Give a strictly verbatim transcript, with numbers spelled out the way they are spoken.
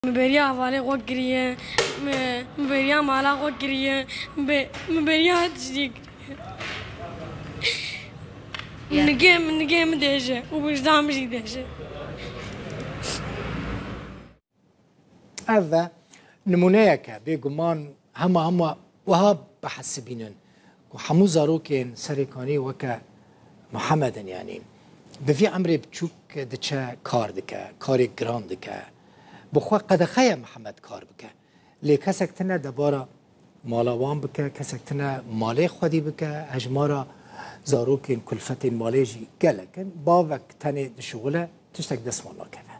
مبریا حواله خو کریه مبریا مالا خو کریه مبریا تجدیک نگه نگه مدهشه و وجدان مجی دهشه هذا نمونه که بگمان همه همه وها بحسبینن و همو زاروکین سرکانی وکه محمدن یعنی بفی عمری بچوک دچه کار دکه کاری گران دکه بخوا قدخه محمد کار بکه لی کسک تنه دبارا مالاوان بکه کسک تنه مالی خودی بکه هجمارا زاروکین کلفتین مالی جی گلکن باوک تنه شغله تشتک دست مالا کنه